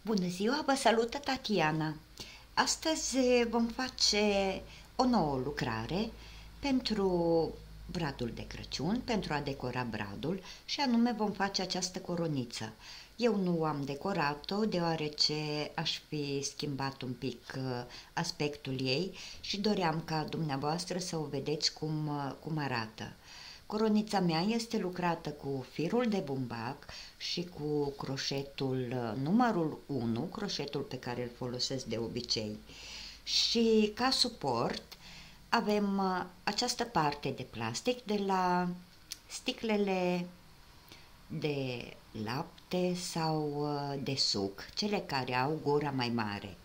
Bună ziua, vă salută Tatiana. Astăzi vom face o nouă lucrare pentru bradul de Crăciun, pentru a decora bradul, și anume vom face această coroniță. Eu nu am decorat-o deoarece aș fi schimbat un pic aspectul ei și doream ca dumneavoastră să o vedeți cum arată. Coronița mea este lucrată cu firul de bumbac și cu croșetul numărul 1, croșetul pe care îl folosesc de obicei. Și ca suport avem această parte de plastic de la sticlele de lapte sau de suc, cele care au gura mai mare.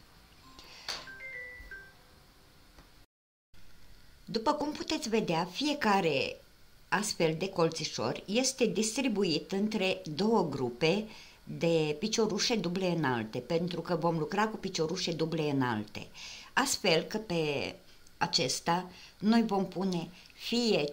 După cum puteți vedea, fiecare astfel de colțișor este distribuit între două grupe de piciorușe duble înalte, pentru că vom lucra cu piciorușe duble înalte. Astfel că pe acesta noi vom pune fie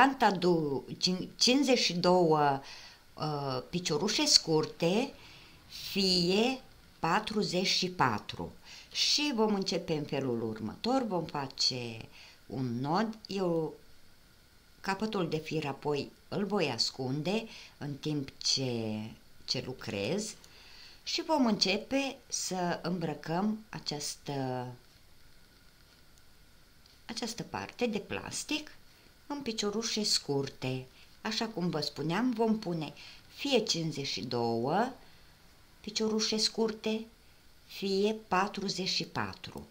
52 piciorușe scurte, fie 44. Și vom începe în felul următor, vom face un nod, capătul de fir apoi îl voi ascunde în timp ce lucrez și vom începe să îmbrăcăm această parte de plastic în piciorușe scurte. Așa cum vă spuneam, vom pune fie 52 piciorușe scurte, fie 44.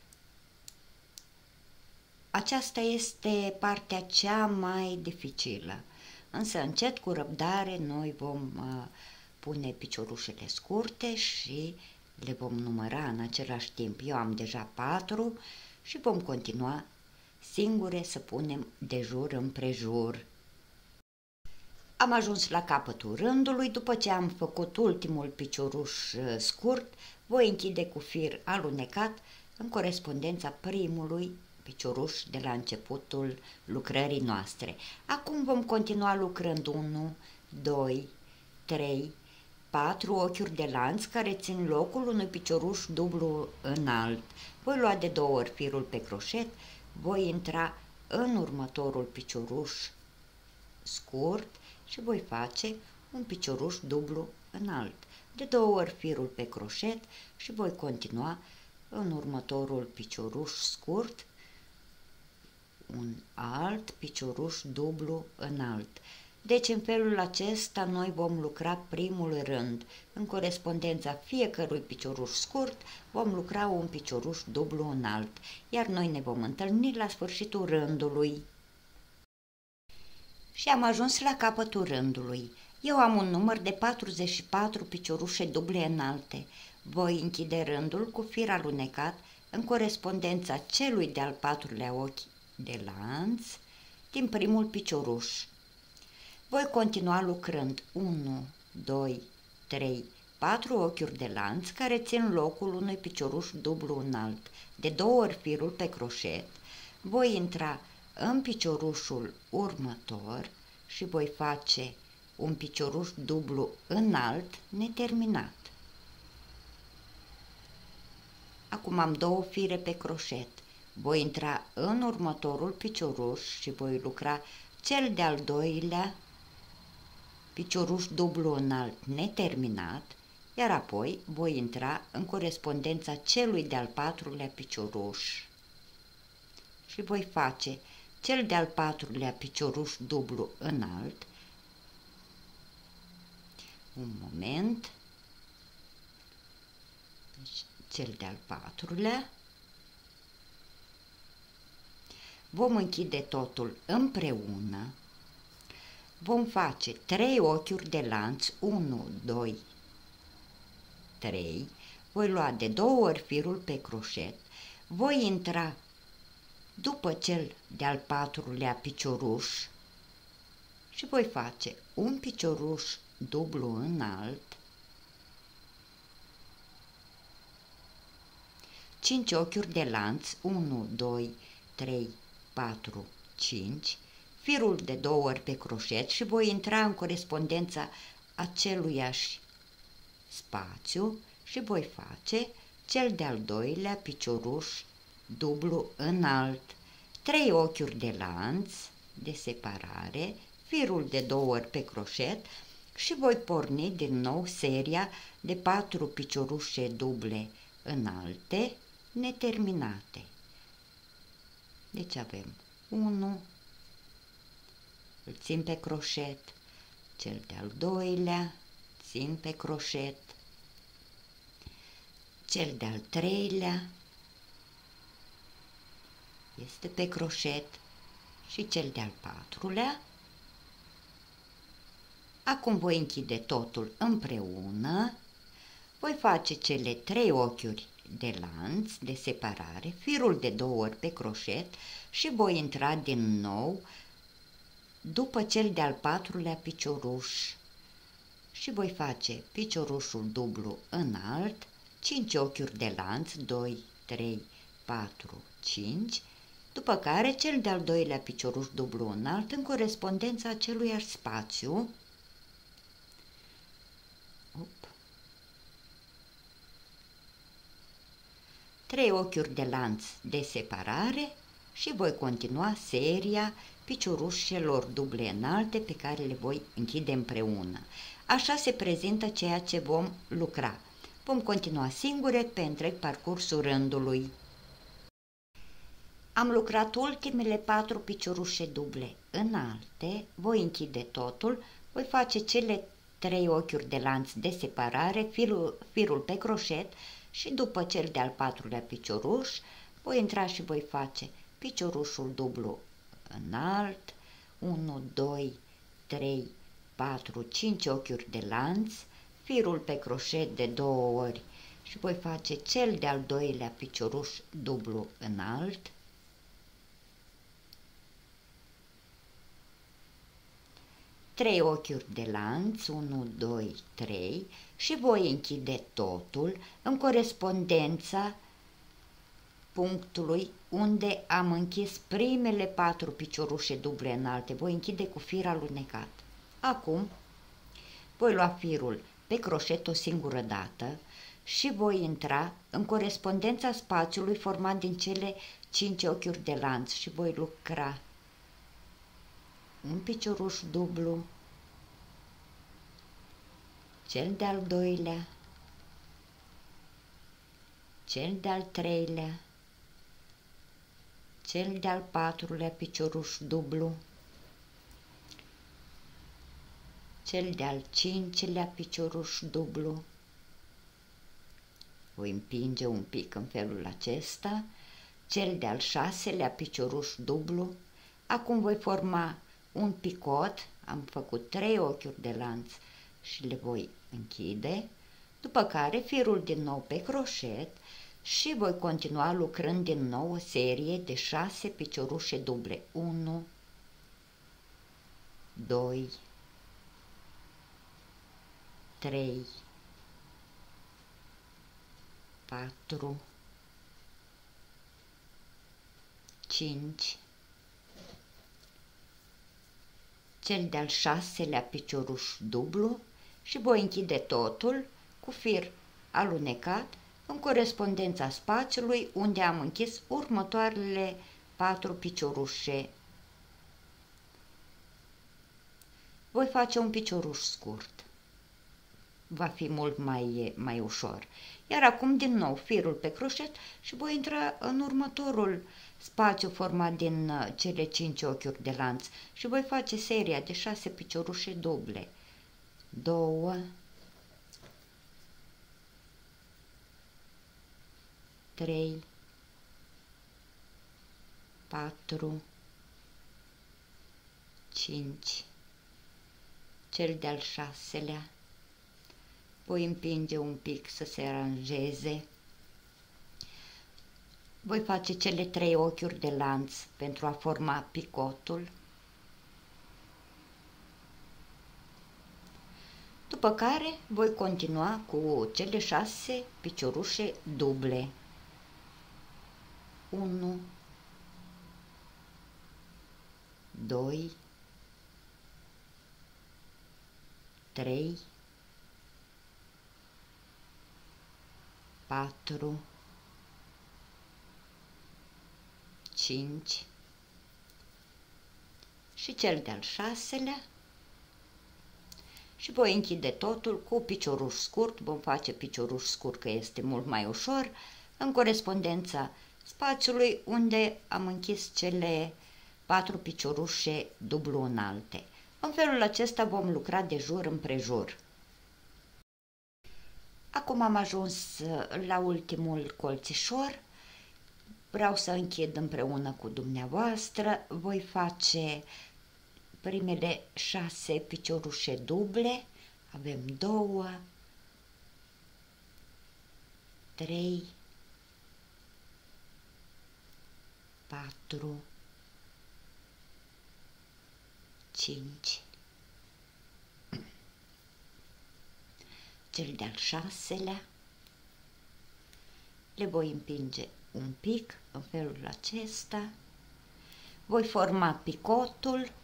Aceasta este partea cea mai dificilă, însă încet, cu răbdare, noi vom pune piciorușele scurte și le vom număra în același timp. Eu am deja 4 și vom continua singure să punem de jur împrejur. Am ajuns la capătul rândului. După ce am făcut ultimul picioruș scurt, voi închide cu fir alunecat în corespondența primului picioruș de la începutul lucrării noastre. Acum vom continua lucrând 1, 2, 3, 4 ochiuri de lanț care țin locul unui picioruș dublu înalt. Voi lua de 2 ori firul pe croșet, voi intra în următorul picioruș scurt și voi face un picioruș dublu înalt. De 2 ori firul pe croșet și voi continua în următorul picioruș scurt un alt picioruș dublu înalt. Deci în felul acesta noi vom lucra primul rând. În corespondența fiecărui picioruș scurt vom lucra un picioruș dublu înalt, iar noi ne vom întâlni la sfârșitul rândului. Și am ajuns la capătul rândului. Eu am un număr de 44 piciorușe duble înalte. Voi închide rândul cu fir alunecat în corespondența celui de-al 4-lea ochi de lanț din primul picioruș. Voi continua lucrând 1, 2, 3, 4 ochiuri de lanț care țin locul unui picioruș dublu înalt. De 2 ori firul pe croșet, voi intra în piciorușul următor și voi face un picioruș dublu înalt neterminat. Acum am 2 fire pe croșet. Voi intra în următorul picioruș și voi lucra cel de-al 2-lea picioruș dublu înalt neterminat, iar apoi voi intra în corespondența celui de-al 4-lea picioruș și voi face cel de-al 4-lea picioruș dublu înalt. Un moment. Deci, cel de-al 4-lea. Vom închide totul împreună. Vom face 3 ochiuri de lanț, 1, 2, 3. Voi lua de 2 ori firul pe croșet. Voi intra după cel de-al 4-lea picioruș și voi face un picioruș dublu înalt, 5 ochiuri de lanț, 1, 2, 3, 4, 5, firul de 2 ori pe croșet și voi intra în corespondența aceluiași spațiu și voi face cel de-al doilea picioruș dublu înalt, 3 ochiuri de lanț de separare, firul de 2 ori pe croșet și voi porni din nou seria de 4 piciorușe duble înalte neterminate. Deci avem 1, îl țin pe croșet, cel de-al doilea, țin pe croșet, cel de-al treilea este pe croșet și cel de-al patrulea. Acum voi închide totul împreună, voi face cele 3 ochiuri de lanț de separare, firul de 2 ori pe croșet și voi intra din nou după cel de-al patrulea picioruș și voi face piciorușul dublu înalt, 5 ochiuri de lanț, 2, 3, 4, 5, după care cel de-al doilea picioruș dublu înalt în corespondența aceluiași spațiu. 3 ochiuri de lanț de separare și voi continua seria piciorușelor duble înalte pe care le voi închide împreună. Așa se prezintă ceea ce vom lucra. Vom continua singure pe întreg parcursul rândului. Am lucrat ultimele 4 piciorușe duble înalte, voi închide totul, voi face cele 3 ochiuri de lanț de separare, firul pe croșet și după cel de-al patrulea picioruș voi intra și voi face piciorușul dublu înalt, 1, 2, 3, 4, 5 ochiuri de lanț, firul pe croșet de 2 ori și voi face cel de-al doilea picioruș dublu înalt, 3 ochiuri de lanț, 1, 2, 3 și voi închide totul în corespondența punctului unde am închis primele 4 piciorușe duble înalte. Voi închide cu fir alunecat. Acum voi lua firul pe croșet o singură dată și voi intra în corespondența spațiului format din cele 5 ochiuri de lanț și voi lucra un picioruș dublu, cel de-al doilea, cel de-al treilea, cel de-al patrulea picioruș dublu, cel de-al cincilea picioruș dublu. Voi împinge un pic în felul acesta, cel de-al șaselea picioruș dublu. Acum voi forma un picot, am făcut 3 ochiuri de lanț și le voi închide, după care firul din nou pe croșet și voi continua lucrând din nou o serie de 6 piciorușe duble. 1, 2, 3, 4, 5, cel de-al șaselea picioruș dublu și voi închide totul cu fir alunecat în corespondența spațiului unde am închis următoarele 4 piciorușe. Voi face un picioruș scurt. Va fi mult mai ușor. Iar acum din nou firul pe croșet și voi intra în următorul spațiu format din cele 5 ochiuri de lanț și voi face seria de 6 piciorușe duble. 2, 3, 4, 5, cel de-al șaselea. Voi împinge un pic să se aranjeze. Voi face cele 3 ochiuri de lanț pentru a forma picotul. După care voi continua cu cele 6 piciorușe duble. 1, 2, 3, 4, 5 și cel de-al 6-lea și voi închide totul cu picioruș scurt. Vom face picioruș scurt că este mult mai ușor, în corespondența spațiului unde am închis cele 4 piciorușe dublu înalte. În felul acesta vom lucra de jur împrejur. Acum am ajuns la ultimul colțișor. Vreau să închid împreună cu dumneavoastră. Voi face primele 6 piciorușe duble. Avem 2, 3, 4, 5, cel de-al 6-lea, le voi împinge un pic în felul acesta, voi forma picotul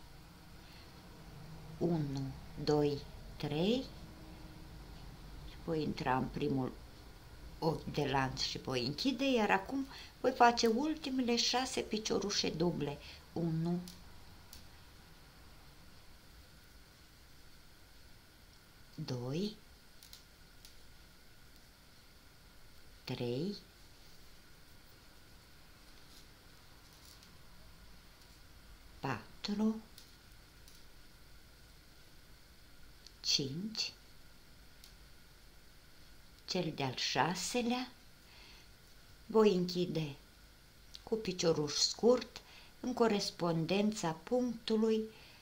1, 2, 3 și voi intra în primul ochi de lanț și voi închide, iar acum voi face ultimele 6 piciorușe duble. 1, 2, 3, 4, 5, cel de-al 6-lea, voi închide cu picioruș scurt în corespondența punctului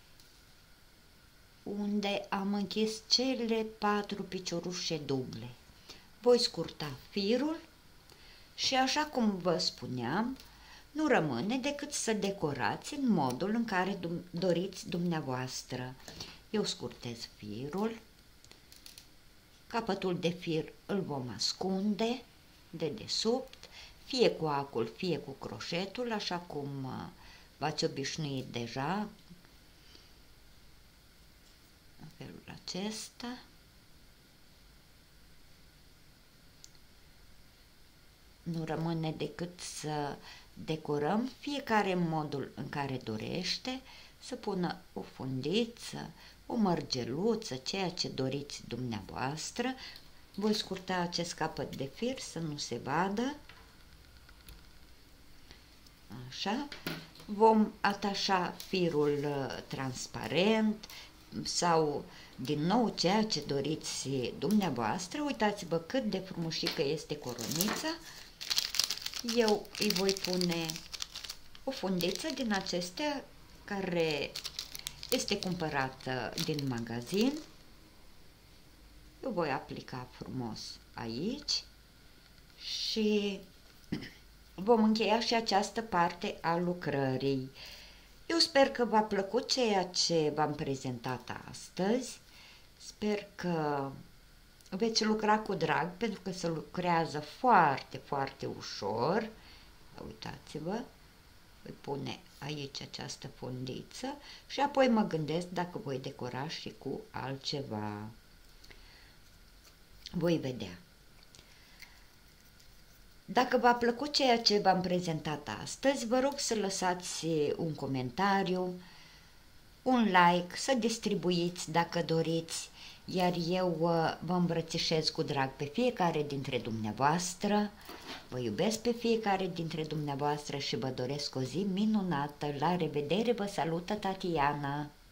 unde am închis cele 4 piciorușe duble. Voi scurta firul și, așa cum vă spuneam, nu rămâne decât să decorați în modul în care doriți dumneavoastră. Eu scurtez firul, capătul de fir îl vom ascunde de desubt, fie cu acul, fie cu croșetul, așa cum v-ați obișnuit deja, în felul acesta. Nu rămâne decât să decorăm fiecare în modul în care dorește, să pună o fundiță, o mărgeluță, ceea ce doriți dumneavoastră. Voi scurta acest capăt de fir să nu se vadă. Așa. Vom atașa firul transparent sau din nou ceea ce doriți dumneavoastră. Uitați-vă cât de frumușică este coronița. Eu îi voi pune o fundiță din acestea care este cumpărată din magazin. Eu voi aplica frumos aici și vom încheia și această parte a lucrării. Eu sper că v-a plăcut ceea ce v-am prezentat astăzi. Sper că veți lucra cu drag, pentru că se lucrează foarte, foarte ușor. Uitați-vă, voi pune aici această fundiță și apoi mă gândesc dacă voi decora și cu altceva. Voi vedea. Dacă v-a plăcut ceea ce v-am prezentat astăzi, vă rog să lăsați un comentariu, un like, să distribuiți dacă doriți, iar eu vă îmbrățișez cu drag pe fiecare dintre dumneavoastră, vă iubesc pe fiecare dintre dumneavoastră și vă doresc o zi minunată. La revedere, vă salută Tatiana!